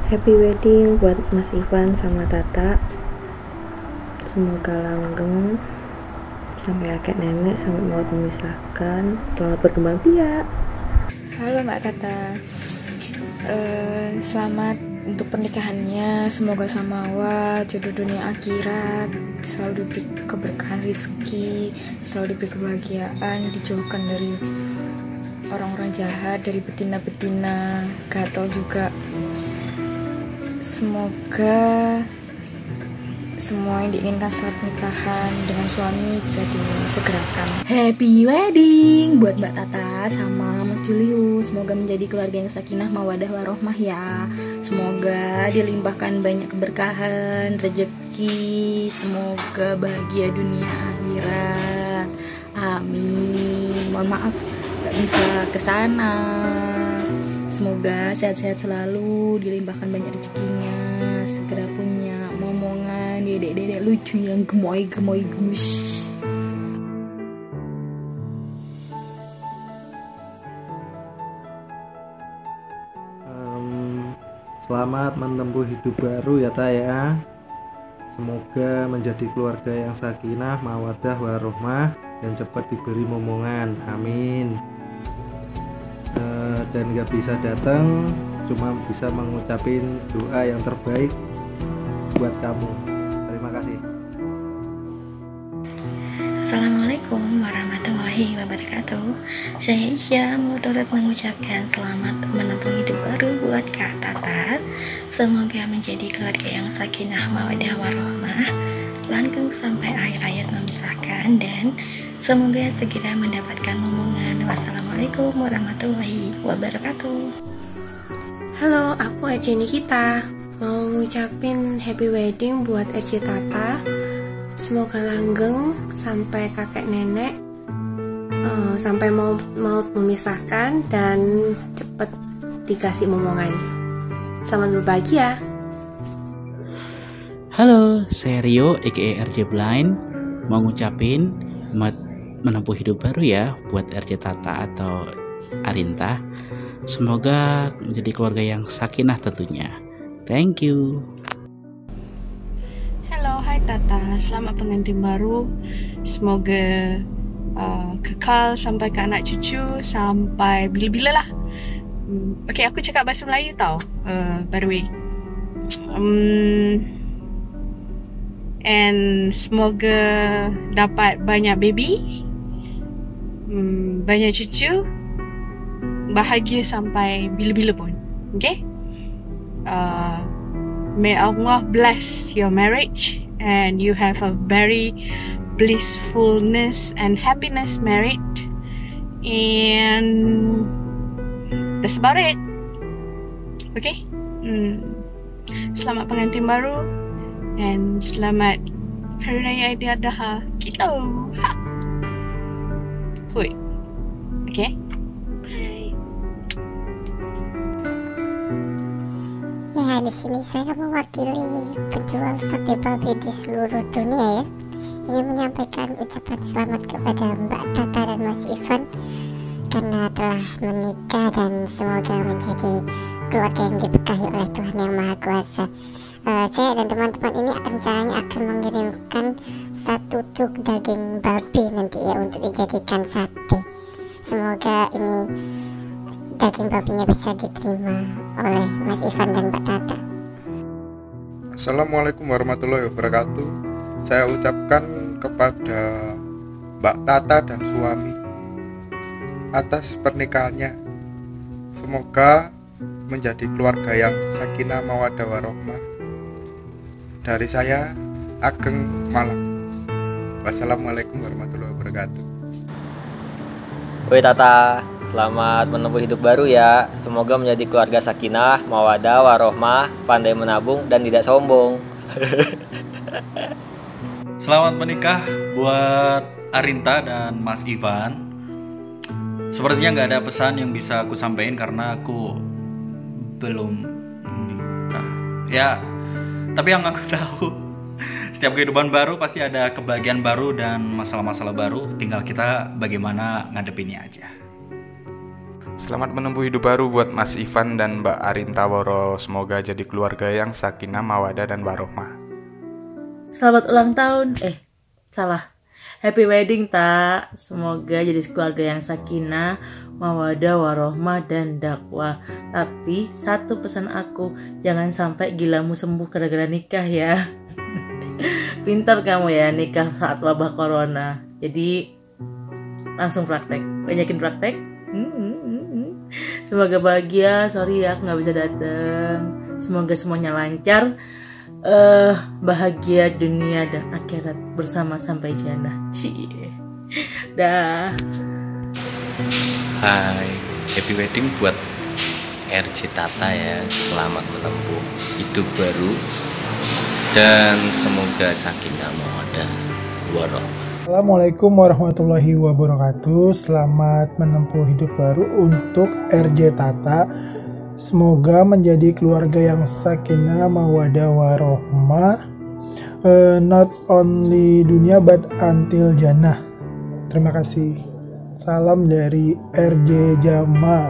Happy wedding buat Mas Ivan sama Tata. Semoga langgeng sampai kakek nenek, sampai maut memisahkan. Selamat berkembang biak. Halo Mbak Tata, selamat untuk pernikahannya. Semoga samawa, jodoh dunia akhirat, selalu diberi keberkahan rezeki, selalu diberi kebahagiaan, dijauhkan dari orang-orang jahat, dari betina-betina gatel juga. Semoga semua yang diinginkan saat pernikahan dengan suami bisa disegerakan. Happy wedding buat Mbak Tata sama Mas Julius. Semoga menjadi keluarga yang sakinah mawadah warohmah ya. Semoga dilimpahkan banyak keberkahan, rezeki. Semoga bahagia dunia akhirat. Amin. Mohon maaf gak bisa kesana. Semoga sehat-sehat selalu, dilimpahkan banyak rezekinya, segera punya momongan dedek-dedek lucu yang gemoy-gemoy gemus. Selamat menempuh hidup baru ya Ta ya. Semoga menjadi keluarga yang sakinah, mawadah, warohmah, dan cepat diberi momongan. Amin. Dan gak bisa datang, cuma bisa mengucapin doa yang terbaik buat kamu. Terima kasih. Assalamualaikum warahmatullahi wabarakatuh. Saya Isya mau turut mengucapkan selamat menempuh hidup baru buat Kak Tata. Semoga menjadi keluarga yang sakinah mawadah warohmah, langgeng sampai akhir hayat memisahkan, dan semoga segera mendapatkan momongan. Wassalamualaikum warahmatullahi wabarakatuh. Halo, aku RJ Nikita. Mau ngucapin happy wedding buat RJ Tata. Semoga langgeng sampai kakek nenek, sampai maut memisahkan, dan cepet dikasih momongan. Selamat berbahagia. Halo, saya Rio aka RJ Blind. Mau ngucapin menempuh hidup baru ya buat RJ Tata atau Arinta. Semoga menjadi keluarga yang sakinah tentunya. Thank you. Halo, hai Tata, selamat pengantin baru. Semoga kekal sampai ke anak cucu, sampai bila-bila lah. Okay, aku cakap bahasa Melayu tau, by the way. And semoga dapat banyak baby, banyak cucu, bahagia sampai bila-bila pun. Okay? May Allah bless your marriage and you have a very blissfulness and happiness married, and that's about it. Okay? Selamat pengantin baru and selamat Hari Raya Aidiladha. Kita Good. Okay? Bye. Ya, di sini saya mewakili penjual sate babi di seluruh dunia ya. Ingin menyampaikan ucapan selamat kepada Mbak Tata dan Mas Ivan karena telah menikah, dan semoga menjadi keluarga yang diberkahi oleh Tuhan Yang Maha Kuasa. Saya dan teman-teman ini rencananya akan mengirimkan 1 truk daging babi nanti ya untuk dijadikan sate. Semoga ini daging babinya bisa diterima oleh Mas Ivan dan Mbak Tata. Assalamualaikum warahmatullahi wabarakatuh. Saya ucapkan kepada Mbak Tata dan suami atas pernikahannya. Semoga menjadi keluarga yang sakinah mawadah warohmah. Dari saya, Ageng Malang. Wassalamualaikum warahmatullahi wabarakatuh. Woi Tata, selamat menempuh hidup baru ya. Semoga menjadi keluarga sakinah, mawadah, warohmah, pandai menabung, dan tidak sombong. Selamat menikah buat Arinta dan Mas Ivan. Sepertinya nggak ada pesan yang bisa aku sampaikan karena aku belum menikah. Ya, tapi yang aku tahu, setiap kehidupan baru pasti ada kebahagiaan baru dan masalah-masalah baru. Tinggal kita bagaimana ngadepinnya aja. Selamat menempuh hidup baru buat Mas Ivan dan Mbak Arinta Woro. Semoga jadi keluarga yang sakinah, mawadah, dan warohmah. Selamat ulang tahun. Salah. Happy wedding, Tak. Semoga jadi keluarga yang sakinah, mawadah, warohmah, dan dakwah. Tapi satu pesan aku, jangan sampai gilamu sembuh gara-gara nikah ya. Pintar kamu ya nikah saat wabah corona. Jadi langsung praktek, banyakin praktek. Semoga bahagia. Sorry ya aku nggak bisa datang. Semoga semuanya lancar, bahagia dunia dan akhirat bersama sampai jannah. Dah. Hai, happy wedding buat RJ Tata ya. Selamat menempuh hidup baru dan semoga sakinah mawaddah warahmah. Assalamualaikum warahmatullahi wabarakatuh. Selamat menempuh hidup baru untuk RJ Tata. Semoga menjadi keluarga yang sakinah, mawadah, warohmah, not only dunia but until jannah. Terima kasih. Salam dari RJ Jamal.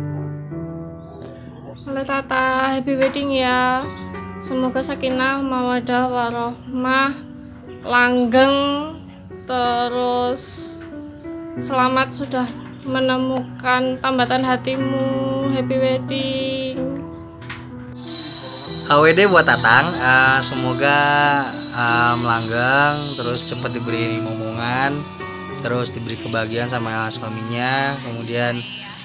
Halo Tata, happy wedding ya. Semoga sakinah, mawadah, warohmah, langgeng. Terus selamat sudah menemukan tambatan hatimu. Happy wedding. HWD buat Tatang, semoga melanggeng, terus cepat diberi momongan, terus diberi kebahagiaan sama suaminya, kemudian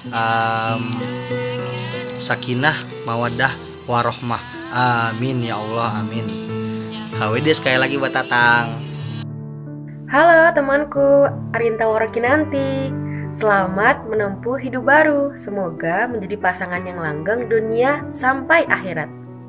sakinah, mawaddah, warohmah. Amin ya Allah, amin. HWD sekali lagi buat Tatang. Halo temanku, Arinta Worokinanti. Selamat menempuh hidup baru. Semoga menjadi pasangan yang langgeng dunia sampai akhirat.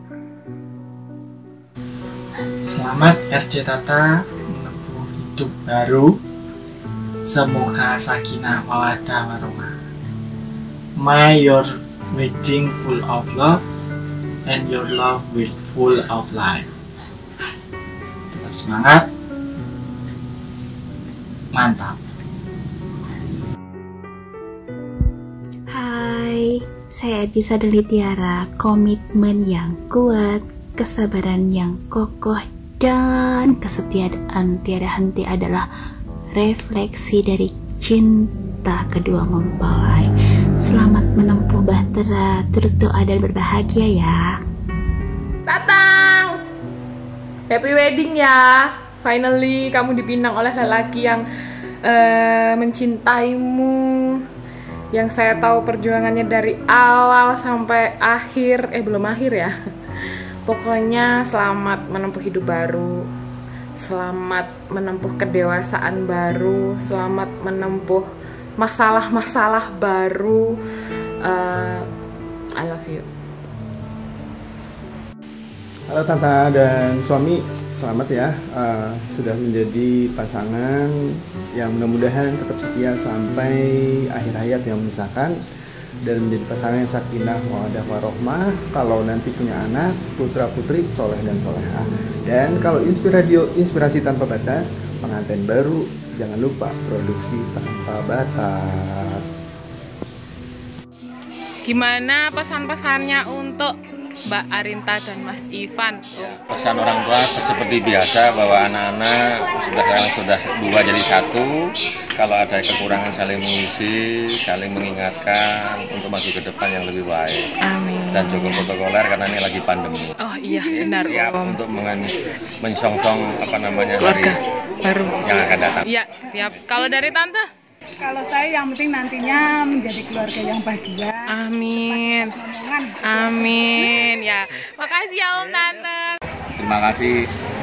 Selamat RJ Tata menempuh hidup baru. Semoga sakinah, mawaddah, warohmah. May your wedding full of love and your love will full of life. Tetap semangat. Mantap. Hai, saya Adisa Delitiara. Komitmen yang kuat, kesabaran yang kokoh, dan kesetiaan tiada henti adalah refleksi dari cinta kedua mempelai. Selamat menempuh bahtera, turut doa dan berbahagia ya. Tatang, happy wedding ya. Finally kamu dipinang oleh lelaki yang mencintaimu, yang saya tahu perjuangannya dari awal sampai akhir. Belum akhir ya. Pokoknya selamat menempuh hidup baru, selamat menempuh kedewasaan baru, selamat menempuh masalah-masalah baru. I love you. Halo Tata dan suami, selamat ya, sudah menjadi pasangan yang mudah-mudahan tetap setia sampai akhir hayat yang memisahkan, dan menjadi pasangan yang sakinah, mawaddah, warohmah. Kalau nanti punya anak, putra putri soleh dan solehah. Dan kalau inspirasi tanpa batas, pengantin baru, jangan lupa produksi tanpa batas. Gimana pesan-pesannya untuk Mbak Arinta dan Mas Ivan? Pesan orang tua seperti biasa bahwa anak-anak sudah dua jadi satu. Kalau ada kekurangan saling mengisi, saling mengingatkan untuk maju ke depan yang lebih baik. Amin. Dan cukup protokoler karena ini lagi pandemi. Oh iya benar. Siap untuk menyongsong keluarga hari baru yang akan datang. Iya siap. Kalau dari Tante? Kalau saya yang penting nantinya menjadi keluarga yang bahagia. Amin. Amin ya. Makasih ya Om Tante. Terima kasih.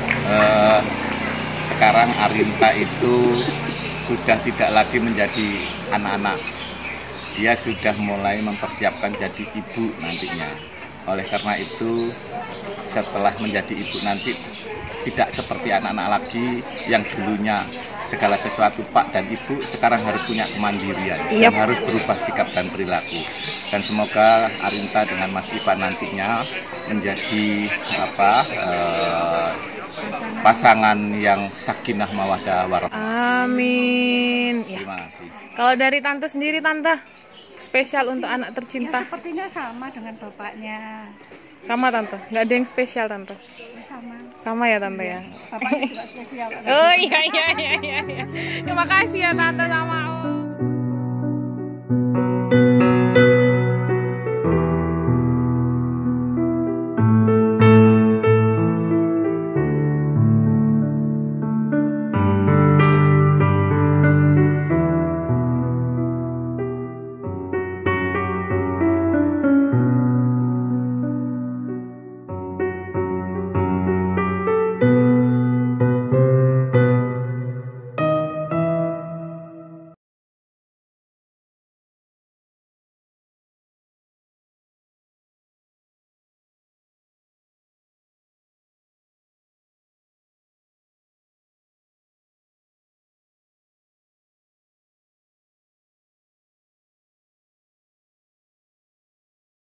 Sekarang Arinta itu sudah tidak lagi menjadi anak-anak. Dia sudah mulai mempersiapkan jadi ibu nantinya. Oleh karena itu, setelah menjadi ibu nanti tidak seperti anak-anak lagi yang dulunya segala sesuatu Pak dan Ibu, sekarang harus punya kemandirian dan harus berubah sikap dan perilaku. Dan semoga Arinta dengan Mas Ivan nantinya menjadi pasangan yang sakinah mawaddah warahmah. Amin. Ya. Terima kasih. Kalau dari tante sendiri, tante spesial untuk anak tercinta? Ya, sepertinya sama dengan bapaknya. Sama tante, nggak ada yang spesial tante? Sama. Sama ya tante ya. Bapaknya juga spesial. Oh iya. Terima kasih ya tante sama